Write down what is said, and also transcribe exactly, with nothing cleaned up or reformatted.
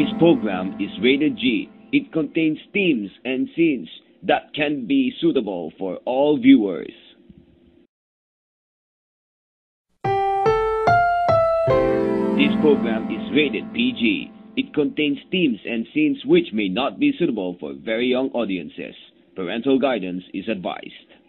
This program is rated G. It contains themes and scenes that can be suitable for all viewers. This program is rated P G. It contains themes and scenes which may not be suitable for very young audiences. Parental guidance is advised.